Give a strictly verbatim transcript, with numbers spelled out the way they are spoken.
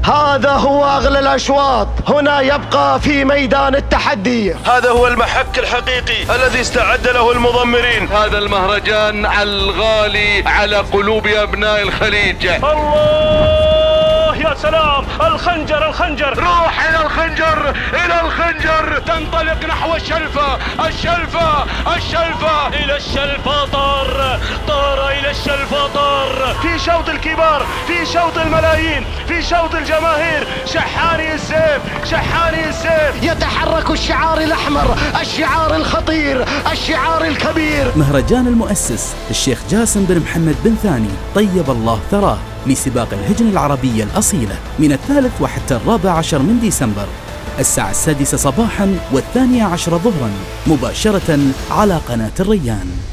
هذا هو أغلى الأشواط، هنا يبقى في ميدان التحدي. هذا هو المحك الحقيقي الذي استعد له المضمرين. هذا المهرجان الغالي على قلوب أبناء الخليج. الله يا سلام، الخنجر الخنجر، روح إلى الخنجر، إلى الخنجر، تنطلق نحو الشلفة، الشلفة، الشلفة، إلى الشلفة طار، طار إلى الشلفة طار. في شوط الكبار، في شوط الملايين، في شوط الجماهير، شحاني السيف، شحاني السيف. يتحرك الشعار الأحمر، الشعار الخطير، الشعار الكبير. مهرجان المؤسس الشيخ جاسم بن محمد بن ثاني طيب الله ثراه لسباق الهجن العربية الأصيلة من الثالث وحتى الرابع عشر من ديسمبر، الساعة السادسة صباحا والثانية عشر ظهرا، مباشرة على قناة الريان.